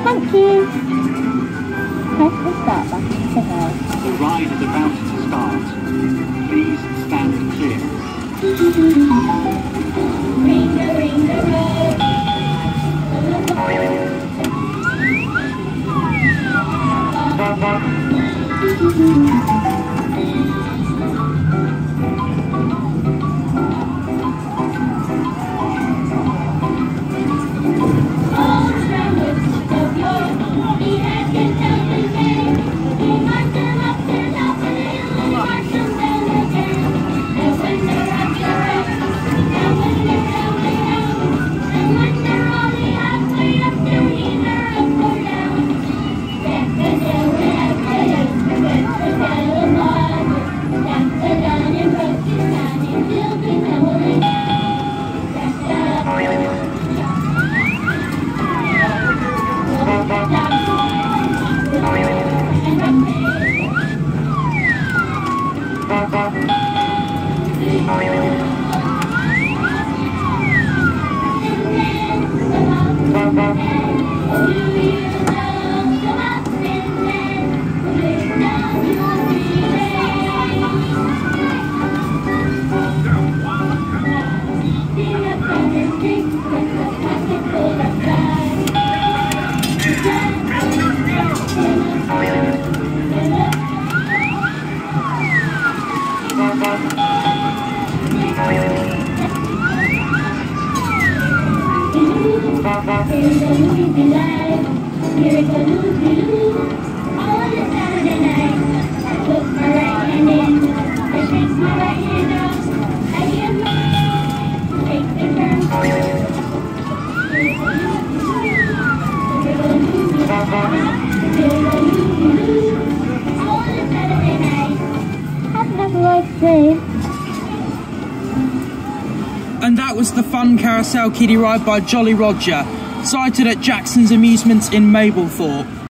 Thank you. Okay, we'll start back. Say hello. The ride is about to start. Please stand clear. Ring a ring a roll. And that was the fun carousel kiddie ride by Jolly Roger, sighted at Jackson's Amusements in Mablethorpe.